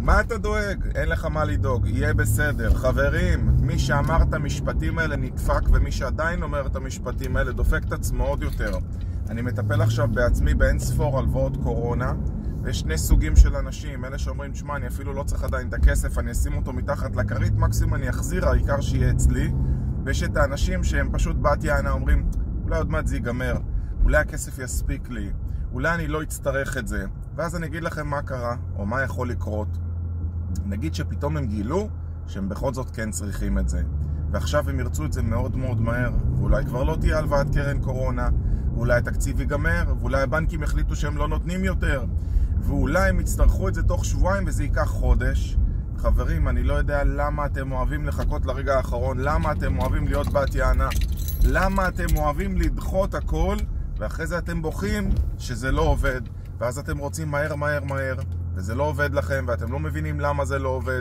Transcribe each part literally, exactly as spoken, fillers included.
מה אתה דואג? אין לך מה לדאוג, יהיה בסדר. חברים, מי שאמר את המשפטים האלה נדפק, ומי שעדיין אומר את המשפטים האלה דופק את עצמו עוד יותר. אני מטפל עכשיו בעצמי באין ספור הלוואות קורונה, ויש שני סוגים של אנשים, אלה שאומרים, תשמע, אני אפילו לא צריך עדיין את הכסף, אני אשים אותו מתחת לכרית, מקסימום אני אחזיר, העיקר שיהיה אצלי. ויש את האנשים שהם פשוט בת יענה, אומרים, אולי עוד מעט זה ייגמר, אולי הכסף יספיק לי, אולי אני לא אצטרך את זה. ואז אני אגיד לכם מה קרה, או מה יכול לקרות. נגיד שפתאום הם גילו שהם בכל זאת כן צריכים את זה, ועכשיו הם ירצו את זה מאוד מאוד מהר, ואולי כבר לא תהיה הלוואת קרן קורונה, ואולי התקציב ייגמר, ואולי הבנקים החליטו שהם לא נותנים יותר, ואולי הם יצטרכו את זה תוך שבועיים וזה ייקח חודש. חברים, אני לא יודע למה אתם אוהבים לחכות לרגע האחרון, למה אתם אוהבים להיות בת יענה, למה אתם אוהבים לדחות הכל, ואחרי זה אתם בוכים שזה לא עובד, ואז אתם רוצים מהר מהר מהר, וזה לא עובד לכם, ואתם לא מבינים למה זה לא עובד.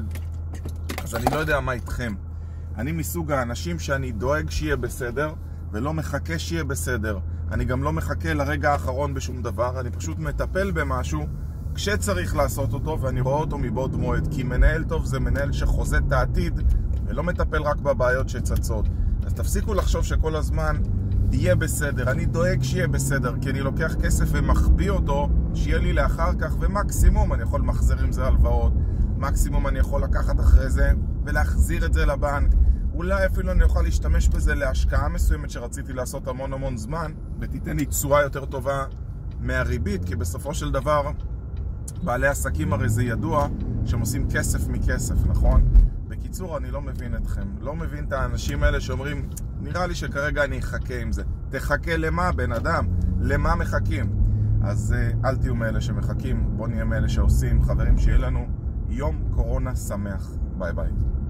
אז אני לא יודע מה איתכם. אני מסוג האנשים שאני דואג שיהיה בסדר, ולא מחכה שיהיה בסדר. אני גם לא מחכה לרגע האחרון בשום דבר, אני פשוט מטפל במשהו כשצריך לעשות אותו, ואני רואה אותו מבעוד מועד. כי מנהל טוב זה מנהל שחוזה את העתיד, ולא מטפל רק בבעיות שצצות. אז תפסיקו לחשוב שכל הזמן יהיה בסדר. אני דואג שיהיה בסדר, כי אני לוקח כסף ומחביא אותו, שיהיה לי לאחר כך, ומקסימום אני יכול מחזר עם זה הלוואות, מקסימום אני יכול לקחת אחרי זה ולהחזיר את זה לבנק. אולי אפילו אני אוכל להשתמש בזה להשקעה מסוימת שרציתי לעשות המון המון זמן, ותיתן לי תשואה יותר טובה מהריבית, כי בסופו של דבר בעלי עסקים הרי זה ידוע שהם עושים כסף מכסף, נכון? בקיצור, אני לא מבין אתכם, לא מבין את האנשים האלה שאומרים, נראה לי שכרגע אני אחכה עם זה. תחכה למה, בן אדם? למה מחכים? אז אל תהיו מאלה שמחכים, בוא נהיה מאלה שעושים. חברים, שיהיה לנו יום קורונה שמח. ביי ביי.